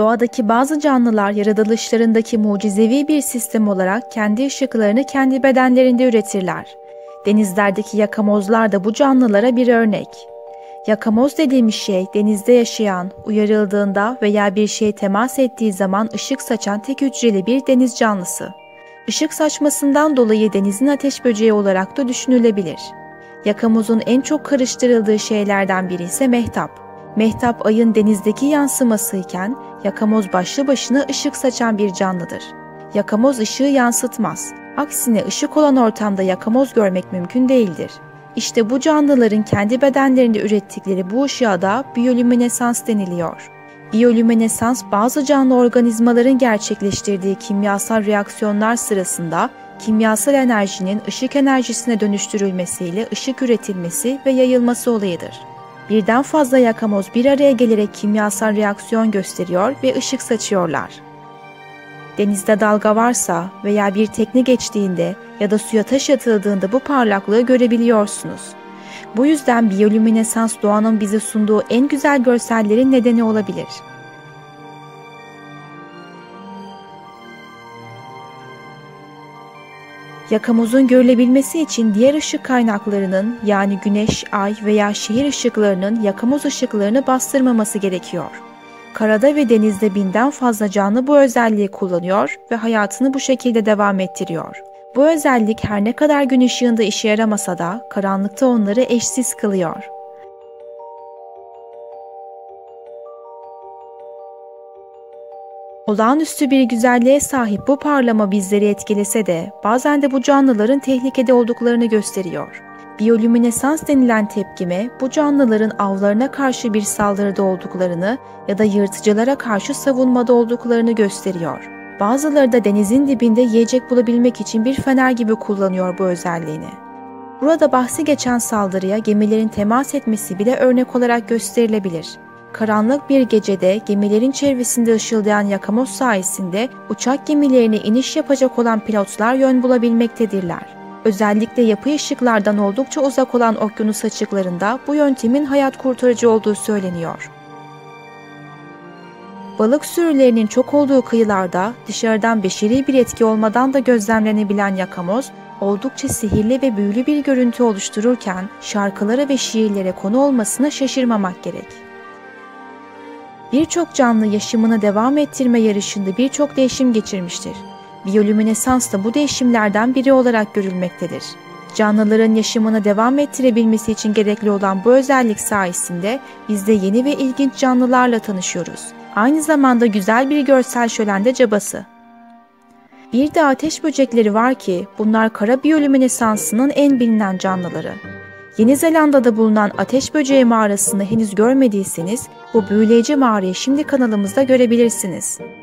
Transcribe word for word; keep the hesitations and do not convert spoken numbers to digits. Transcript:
Doğadaki bazı canlılar yaratılışlarındaki mucizevi bir sistem olarak kendi ışıklarını kendi bedenlerinde üretirler. Denizlerdeki yakamozlar da bu canlılara bir örnek. Yakamoz dediğimiz şey denizde yaşayan, uyarıldığında veya bir şeye temas ettiği zaman ışık saçan tek hücreli bir deniz canlısı. Işık saçmasından dolayı denizin ateş böceği olarak da düşünülebilir. Yakamozun en çok karıştırıldığı şeylerden biri ise mehtap. Mehtap ayın denizdeki yansımasıyken yakamoz başlı başına ışık saçan bir canlıdır. Yakamoz ışığı yansıtmaz. Aksine ışık olan ortamda yakamoz görmek mümkün değildir. İşte bu canlıların kendi bedenlerinde ürettikleri bu ışığa da biyolüminesans deniliyor. Biyolüminesans, bazı canlı organizmaların gerçekleştirdiği kimyasal reaksiyonlar sırasında kimyasal enerjinin ışık enerjisine dönüştürülmesiyle ışık üretilmesi ve yayılması olayıdır. Birden fazla yakamoz bir araya gelerek kimyasal reaksiyon gösteriyor ve ışık saçıyorlar. Denizde dalga varsa veya bir tekne geçtiğinde ya da suya taş atıldığında bu parlaklığı görebiliyorsunuz. Bu yüzden biyolüminesans doğanın bize sunduğu en güzel görsellerin nedeni olabilir. Yakamozun görülebilmesi için diğer ışık kaynaklarının, yani güneş, ay veya şehir ışıklarının yakamoz ışıklarını bastırmaması gerekiyor. Karada ve denizde binden fazla canlı bu özelliği kullanıyor ve hayatını bu şekilde devam ettiriyor. Bu özellik her ne kadar gün ışığında işe yaramasa da karanlıkta onları eşsiz kılıyor. Olağanüstü bir güzelliğe sahip bu parlama bizleri etkilese de bazen de bu canlıların tehlikede olduklarını gösteriyor. Biyolüminesans denilen tepkime bu canlıların avlarına karşı bir saldırıda olduklarını ya da yırtıcılara karşı savunmada olduklarını gösteriyor. Bazıları da denizin dibinde yiyecek bulabilmek için bir fener gibi kullanıyor bu özelliğini. Burada bahsi geçen saldırıya gemilerin temas etmesi bile örnek olarak gösterilebilir. Karanlık bir gecede gemilerin çevresinde ışıldayan yakamoz sayesinde uçak gemilerine iniş yapacak olan pilotlar yön bulabilmektedirler. Özellikle yapı ışıklardan oldukça uzak olan okyanus açıklarında bu yöntemin hayat kurtarıcı olduğu söyleniyor. Balık sürülerinin çok olduğu kıyılarda dışarıdan beşeri bir etki olmadan da gözlemlenebilen yakamoz, oldukça sihirli ve büyülü bir görüntü oluştururken şarkılara ve şiirlere konu olmasına şaşırmamak gerek. Birçok canlı yaşamını devam ettirme yarışında birçok değişim geçirmiştir. Biyolüminesans da bu değişimlerden biri olarak görülmektedir. Canlıların yaşamını devam ettirebilmesi için gerekli olan bu özellik sayesinde biz de yeni ve ilginç canlılarla tanışıyoruz. Aynı zamanda güzel bir görsel şölende cabası. Bir de ateş böcekleri var ki bunlar kara biyolüminesansının en bilinen canlıları. Yeni Zelanda'da bulunan ateş böceği mağarasını henüz görmediyseniz bu büyüleyici mağarayı şimdi kanalımızda görebilirsiniz.